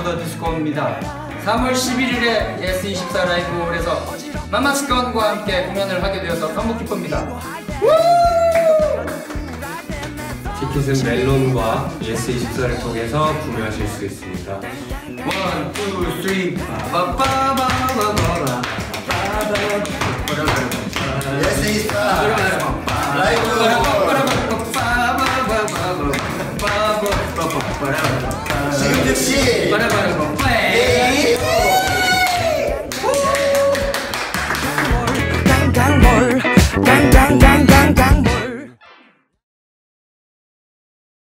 술탄오브더디스코입니다. 3월 11일에 예스24 라이브홀에서 마마스건과 함께 공연을 하게 되어서 너무 기쁩니다. 티켓은 멜론과 예스24를 통해서 구매하실 수 있습니다. 1, 2, 3 빠빠바바바바 예스24 라이브홀